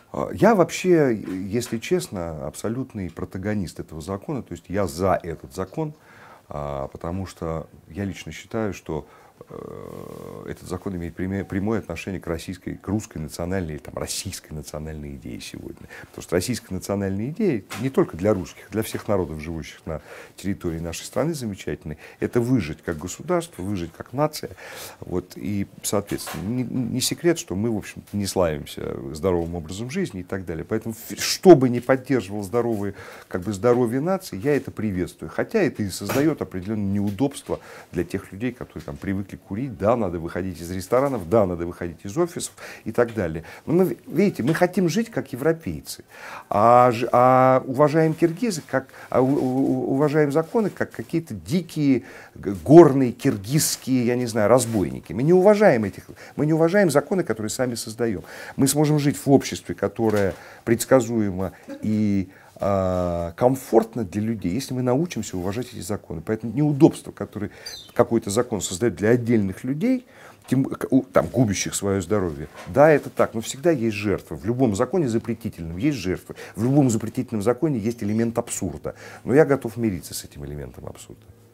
Я вообще, если честно, абсолютный протагонист этого закона, то есть я за этот закон, потому что я лично считаю, что этот закон имеет прямое отношение к русской национальной или там, российской национальной идее сегодня. Потому что российская национальная идея не только для русских, для всех народов, живущих на территории нашей страны, замечательной. Это выжить как государство, выжить как нация. Вот. И, соответственно, не секрет, что мы, в общем-то, не славимся здоровым образом жизни и так далее. Поэтому, что бы ни поддерживал здоровье нации, я это приветствую. Хотя это и создает определенные неудобства для тех людей, которые там привыкли курить, да, надо выходить из ресторанов, да, надо выходить из офисов и так далее. Но мы, видите, мы хотим жить как европейцы, уважаем киргизы, уважаем законы, как какие-то дикие горные киргизские, я не знаю, разбойники. Мы не уважаем законы, которые сами создаем. Мы сможем жить в обществе, которое предсказуемо и комфортно для людей, если мы научимся уважать эти законы. Поэтому неудобства, которые какой-то закон создает для отдельных людей, там, губящих свое здоровье, да, это так, но всегда есть жертвы. В любом законе запретительном есть жертвы. В любом запретительном законе есть элемент абсурда. Но я готов мириться с этим элементом абсурда.